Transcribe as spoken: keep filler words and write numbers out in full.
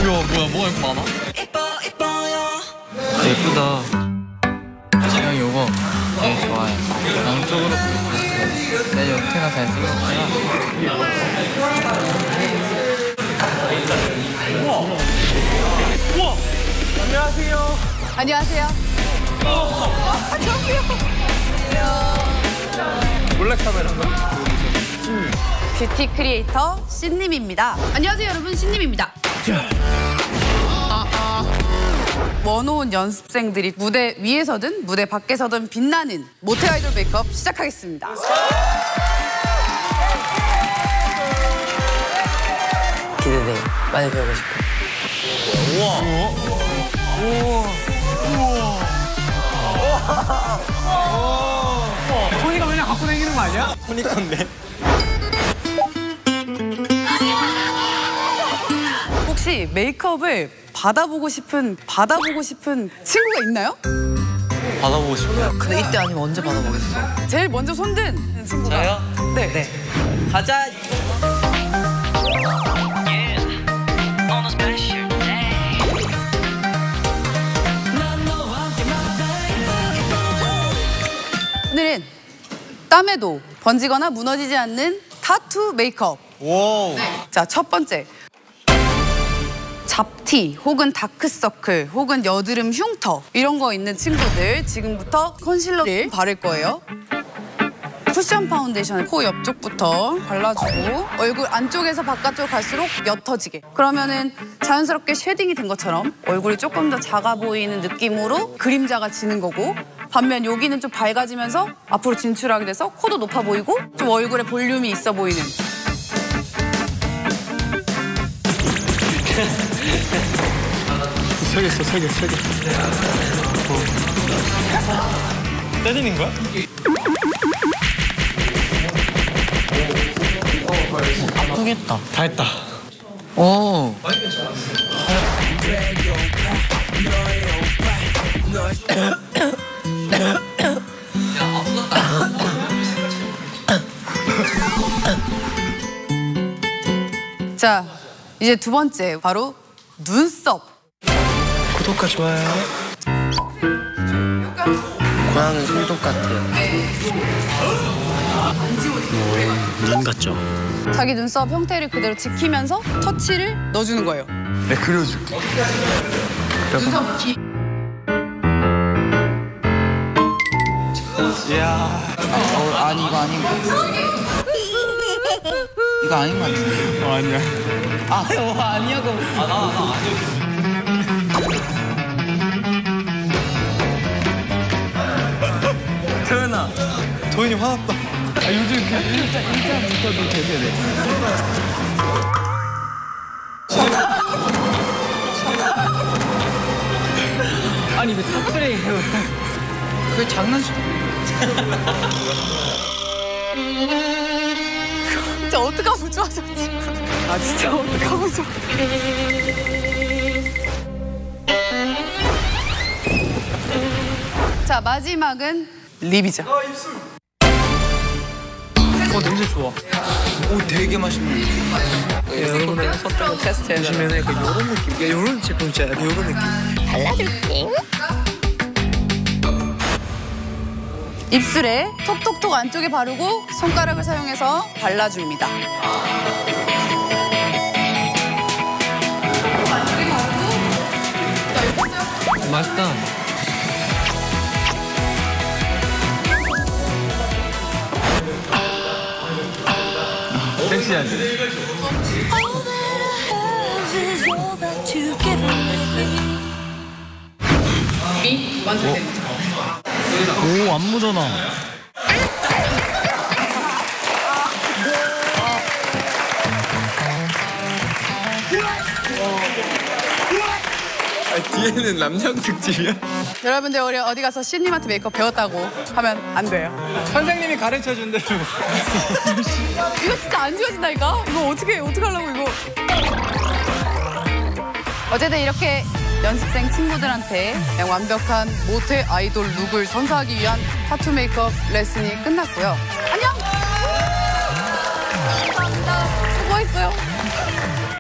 뭐야, 뭐가 이렇게 많아? 예쁘다. 지영이 이거 되게 좋아해. 양쪽으로 볼수 내 옆에가 잘생겼구나. 우와! 우와! 안녕하세요. 안녕하세요. 아, 저기요. 몰래카메라인가? 뷰티 크리에이터 신님입니다. 안녕하세요, 여러분. 신님입니다. 원호원 연습생들이 무대 위에서든 무대 밖에서든 빛나는 모태 아이돌 메이크업 시작하겠습니다. 기대돼. 많이 배우고 싶어. 우와. 우와. 우와. 토니가 그냥 갖고 다니는 거 아니야? 토니 건데. 혹시 메이크업을 받아보고 싶은 받아보고 싶은 친구가 있나요? 받아보고 싶어요. 근데 이때 아니면 언제 받아보겠어? 제일 먼저 손든 친구가. 저요? 네. 네. 가자. 오늘은 땀에도 번지거나 무너지지 않는 타투 메이크업. 오. 자, 첫 번째. 잡티 혹은 다크서클 혹은 여드름 흉터 이런 거 있는 친구들 지금부터 컨실러를 바를 거예요. 쿠션 파운데이션을 코 옆쪽부터 발라주고 얼굴 안쪽에서 바깥쪽 갈수록 옅어지게. 그러면은 자연스럽게 쉐딩이 된 것처럼 얼굴이 조금 더 작아 보이는 느낌으로 그림자가 지는 거고, 반면 여기는 좀 밝아지면서 앞으로 진출하게 돼서 코도 높아 보이고 좀 얼굴에 볼륨이 있어 보이는. 세 개 있어, 세 개, 세 개. 때리는 거야? 아프겠다. 다 했다. 오. 자, 이제 두 번째 바로 눈썹. 구독과 좋아요. 고양이 손톱 같아요. 눈 같죠? 자기 눈썹 형태를 그대로 지키면서 터치를 넣어주는 거예요. 네, 그려줄게. 눈썹 기... 이야. 어, 아니 이거 아닌 거 같아. 이거 아닌 거 같은데. 어, 아니야. 아, 어, 아니야고. 아, 나, 나 아니야. 태연아, 도현이 화났다. 아, 요즘 그 일자, 일자 문서도 되게 아니, 왜 탑트레이 해요? 그게 장난치. 진짜 어떡하면 좋아, 저 친구. 아, 진짜 어떡하면 좋아. 자, 마지막은 립이죠. 어, 냄새 좋아. 오, 되게 맛있네. 여러분들 손톱을 테스트해. 보시면은 약간 요런 느낌. 야, 요런 제품 있잖아. 약간 요런 느낌. 발라줄게. 입술에 톡톡톡 안쪽에 바르고 손가락을 사용해서 발라줍니다. 안쪽에 바르고, 자, 여기 있어요. 맛있다. 섹시하지? 미 완성됩니다. 오, 안 묻어나. 아, 뒤에는 남성 특집이야? 여러분들 우리 어디 가서 신님한테 메이크업 배웠다고 하면 안 돼요. 선생님이 가르쳐준 대로. 이거 진짜 안 지워진다니까? 이거 어떻게 어떻게 하려고 이거. 어쨌든 이렇게 연습생 친구들한테 그냥 완벽한 모태 아이돌 룩을 선사하기 위한 타투 메이크업 레슨이 끝났고요. 안녕! 감사합니다. 수고했어요.